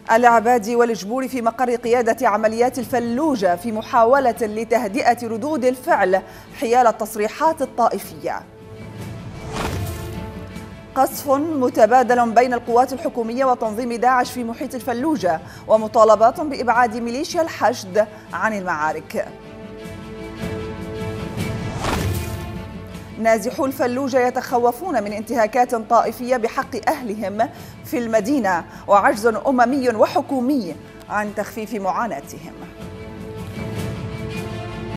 العبادي والجبور في مقر قيادة عمليات الفلوجة في محاولة لتهدئة ردود الفعل حيال التصريحات الطائفية. قصف متبادل بين القوات الحكومية وتنظيم داعش في محيط الفلوجة ومطالبات بإبعاد ميليشيا الحشد عن المعارك. نازحو الفلوجة يتخوفون من انتهاكات طائفية بحق أهلهم في المدينة وعجز أممي وحكومي عن تخفيف معاناتهم.